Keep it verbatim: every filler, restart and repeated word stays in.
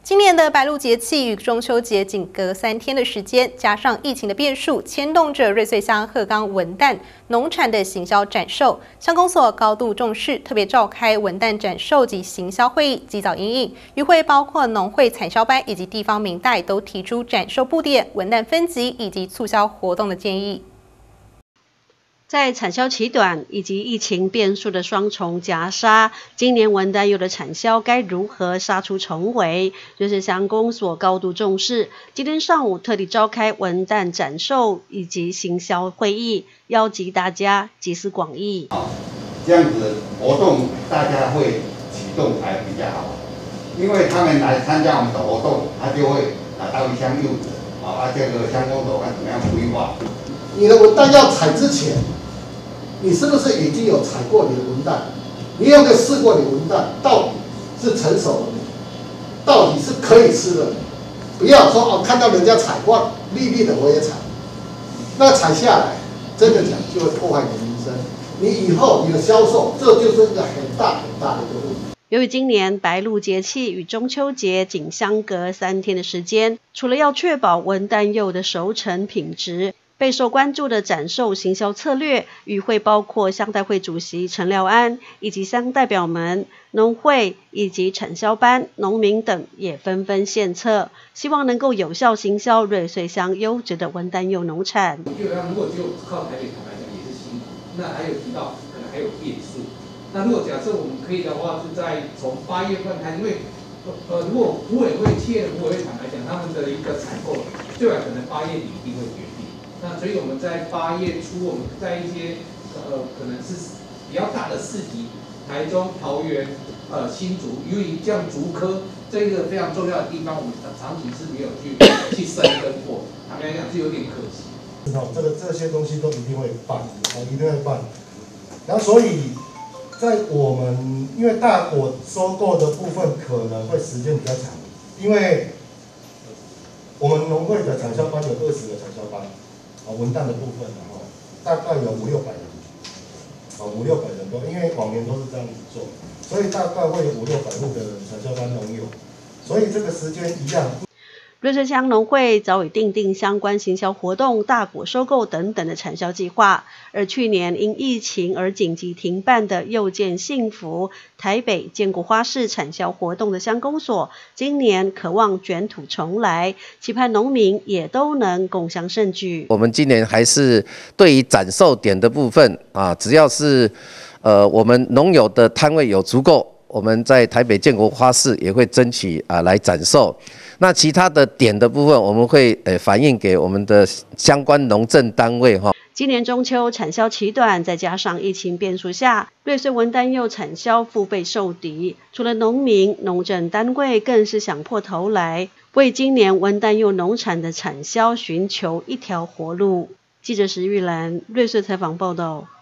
今年的白露节气与中秋节仅隔三天的时间，加上疫情的变数，牵动着瑞穗乡鹤冈文旦农产的行销展售。乡公所高度重视，特别召开文旦展售及行销会议，及早因应。与会包括农会产销班以及地方民代，都提出展售布点、文旦分级以及促销活动的建议。 在产销期短以及疫情变数的双重夹杀，今年文旦柚的产销该如何杀出重围？瑞穗乡公所高度重视，今天上午特地召开文旦展售以及行销会议，邀集大家集思广益。 这样子活动大家会启动才比较好，因为他们来参加我们的活动，他就会拿到一箱柚子，啊，这个乡公所看怎么样规划。 你的文旦要采之前。 你是不是已经有采过你的文旦？你有没有试过你文旦到底是成熟了没？到底是可以吃的？不要说哦，看到人家采过绿绿的我也采，那采下来真的讲就会破坏你的名声。你以后你的销售，这就是一个很大很大的一个问题。 由于今年白露节气与中秋节仅相隔三天的时间，除了要确保文旦柚的熟成品质。 备受关注的展售行销策略，与会包括乡代会主席陈廖安以及乡代表们、农会以及产销班、农民等也纷纷献策，希望能够有效行销瑞穗乡优质的文旦柚农产。 基本上，如果只有靠台北坦白讲也是辛苦，那还有提到可能还有变数。那如果假设我们可以的话，是在从八月份开始，因为呃，如果埔委会、企业的埔委会坦白讲，他们的一个采购最晚可能八月底一定会决定。 那所以我们在八月初，我们在一些呃可能是比较大的市集，台中、桃园、呃新竹，由于这样竹科这一个非常重要的地方，我们长期是没有去去深耕过，坦白讲是有点可惜。 哦，这个这些东西都一定会办，啊，一定会办。然后所以在我们因为大果收购的部分可能会时间比较长，因为我们农会的产销班有二十个产销班。 啊，文旦的部分然后大概有五六百人，啊五六百人多，因为往年都是这样子做，所以大概会有五六百户的产销班农友，所以这个时间一样。 瑞穗乡农会早已订定相关行销活动、大果收购等等的产销计划，而去年因疫情而紧急停办的柚见幸福台北建国花市产销活动的乡公所，今年渴望卷土重来，期盼农民也都能共襄盛举。 我们今年还是对于展售点的部分啊，只要是呃我们农友的摊位有足够。 我们在台北建国花市也会争取啊来展售，那其他的点的部分，我们会呃反映给我们的相关农政单位哈。 今年中秋产销期短，再加上疫情变数下，瑞穗文旦柚产销腹背受敌，除了农民、农政单位更是想破头来为今年文旦柚农产的产销寻求一条活路。记者石玉兰，瑞穗采访报道。